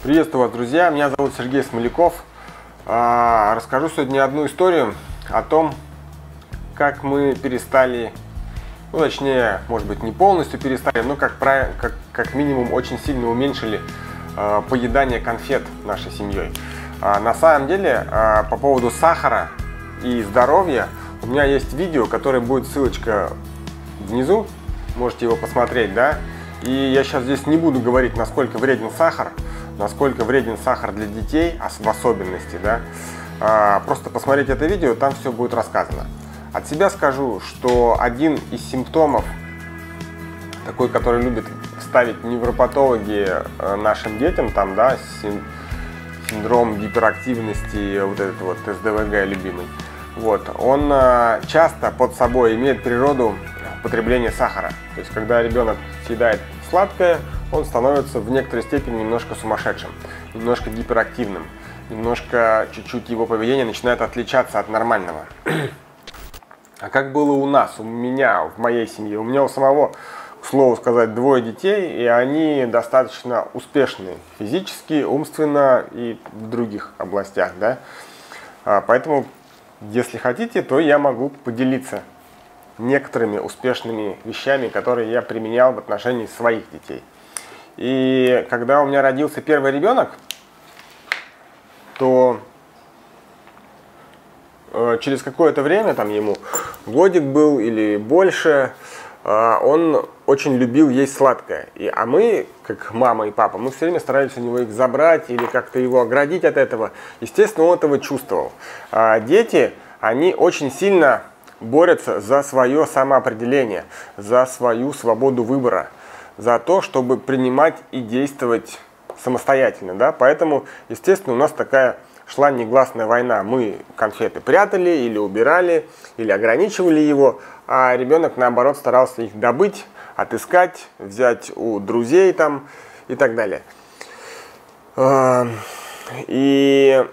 Приветствую вас, друзья! Меня зовут Сергей Смоляков. Расскажу сегодня одну историю о том, как мы перестали, ну точнее, может быть не полностью перестали, но как минимум очень сильно уменьшили поедание конфет нашей семьей. На самом деле, по поводу сахара и здоровья, у меня есть видео, которое будет ссылочка внизу, можете его посмотреть, да? И я сейчас здесь не буду говорить, насколько вреден сахар для детей, в особенности, да. Просто посмотрите это видео, там все будет рассказано. От себя скажу, что один из симптомов, такой, который любят ставить невропатологи нашим детям, там, да, синдром гиперактивности, вот этот вот СДВГ любимый, вот, он часто под собой имеет природу потребления сахара. То есть, когда ребенок съедает сладкое, он становится в некоторой степени немножко сумасшедшим, немножко гиперактивным, немножко чуть-чуть его поведение начинает отличаться от нормального. А как было у нас, у меня, в моей семье? У меня у самого, к слову сказать, 2 детей, и они достаточно успешные физически, умственно и в других областях, да? Поэтому, если хотите, то я могу поделиться некоторыми успешными вещами, которые я применял в отношении своих детей. И когда у меня родился первый ребенок, то через какое-то время, там ему годик был или больше, он очень любил есть сладкое. А мы, как мама и папа, мы все время старались у него их забрать или как-то его оградить от этого. Естественно, он этого чувствовал. Дети, они очень сильно борются за свое самоопределение, за свою свободу выбора, за то, чтобы принимать и действовать самостоятельно, да? Поэтому, естественно, у нас такая шла негласная война. Мы конфеты прятали или убирали, или ограничивали его, а ребенок, наоборот, старался их добыть, отыскать, взять у друзей там и так далее. И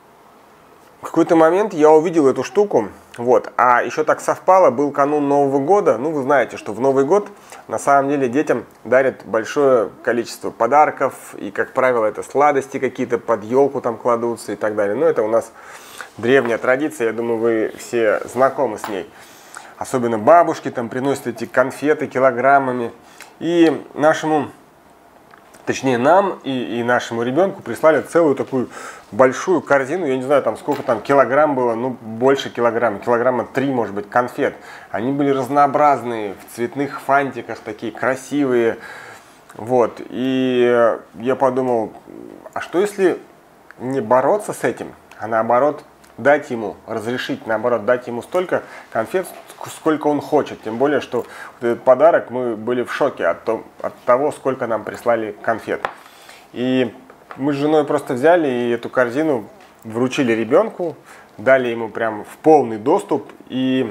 в какой-то момент я увидел эту штуку. Вот. А еще так совпало, был канун Нового года. Ну, вы знаете, что в Новый год на самом деле детям дарят большое количество подарков. И, как правило, это сладости какие-то, под елку там кладутся и так далее. Но это у нас древняя традиция, я думаю, вы все знакомы с ней. Особенно бабушки там приносят эти конфеты килограммами. И нашему, точнее нам и нашему ребенку прислали целую такую большую корзину, я не знаю, там сколько там килограмм было, ну больше килограмма 3, может быть, конфет. Они были разнообразные, в цветных фантиках, такие красивые. Вот, и я подумал, а что если не бороться с этим, а наоборот дать ему, разрешить, наоборот, дать ему столько конфет, сколько он хочет. Тем более, что вот этот подарок, мы были в шоке от того, сколько нам прислали конфет. И мы с женой просто взяли и эту корзину вручили ребенку, дали ему прям в полный доступ, и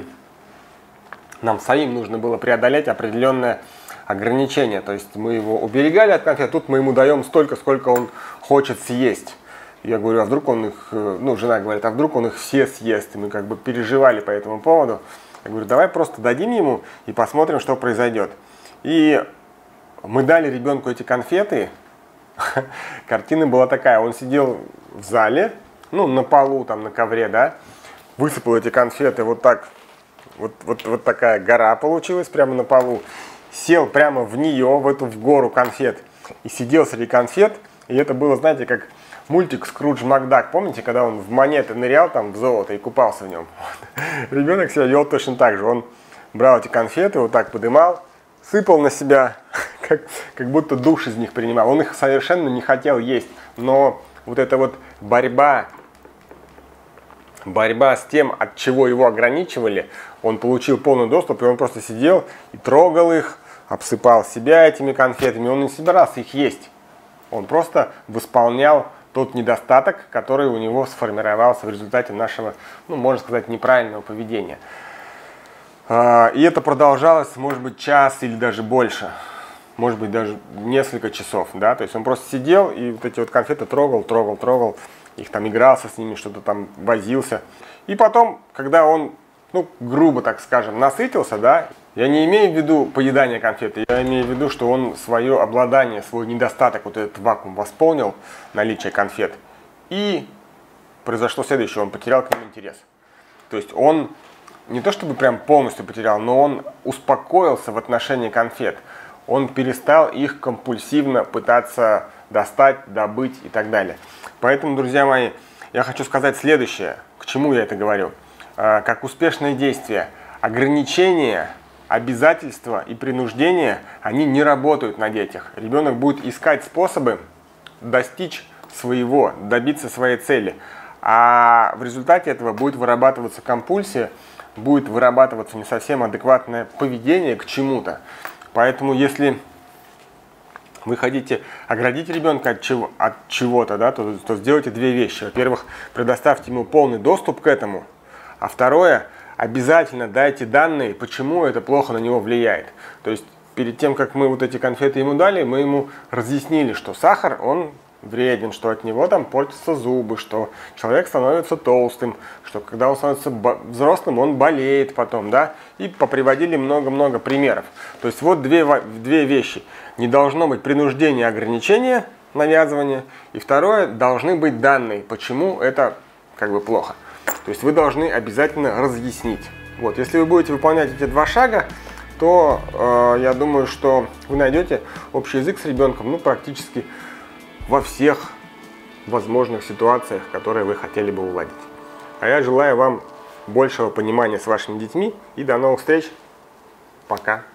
нам самим нужно было преодолеть определенное ограничение. То есть мы его уберегали от конфет, тут мы ему даем столько, сколько он хочет съесть. Я говорю, а вдруг он их, ну, жена говорит, а вдруг он их все съест, и мы как бы переживали по этому поводу. Я говорю, давай просто дадим ему и посмотрим, что произойдет. И мы дали ребенку эти конфеты. Картина была такая, он сидел в зале, ну, на полу, там, на ковре, да, высыпал эти конфеты вот так, вот такая гора получилась прямо на полу, сел прямо в нее, в гору конфет, и сидел среди конфет, и это было, знаете, как мультик Скрудж Макдак, помните, когда он в монеты нырял, там, в золото и купался в нем? Ребенок себя вел точно так же, он брал эти конфеты, вот так подымал, сыпал на себя, как будто душ из них принимал. Он их совершенно не хотел есть. Но вот эта вот борьба с тем, от чего его ограничивали, он получил полный доступ, и он просто сидел и трогал их, обсыпал себя этими конфетами. Он не собирался их есть. Он просто восполнял тот недостаток, который у него сформировался в результате нашего, ну, можно сказать, неправильного поведения. И это продолжалось, может быть, час или даже больше, может быть, даже несколько часов, да, то есть он просто сидел и вот эти вот конфеты трогал, их там игрался с ними, что-то там возился. И потом, когда он, ну, грубо так скажем, насытился, да, Я не имею в виду поедание конфеты, я имею в виду, что он свое обладание, свой недостаток, вот этот вакуум восполнил, наличие конфет, и произошло следующее, он потерял к ним интерес. То есть он не то чтобы прям полностью потерял, но он успокоился в отношении конфет. Он перестал их компульсивно пытаться достать, добыть и так далее. Поэтому, друзья мои, я хочу сказать следующее. К чему я это говорю? Как успешные действия. Ограничения, обязательства и принуждение, они не работают на детях. Ребенок будет искать способы достичь своего, добиться своей цели. А в результате этого будет вырабатываться компульсия, будет вырабатываться не совсем адекватное поведение к чему-то. Поэтому если вы хотите оградить ребенка от чего-то, да, то сделайте две вещи. Во-первых, предоставьте ему полный доступ к этому. А второе, обязательно дайте данные, почему это плохо на него влияет. То есть перед тем, как мы вот эти конфеты ему дали, мы ему разъяснили, что сахар, он вреден, что от него там портятся зубы, что человек становится толстым, что когда он становится взрослым, он болеет потом, да, и поприводили много-много примеров. То есть вот две вещи. Не должно быть принуждения, ограничения, навязывания, и второе, должны быть данные, почему это как бы плохо. То есть вы должны обязательно разъяснить. Вот, если вы будете выполнять эти два шага, то я думаю, что вы найдете общий язык с ребенком, ну, практически во всех возможных ситуациях, которые вы хотели бы уладить. А я желаю вам большего понимания с вашими детьми и до новых встреч. Пока.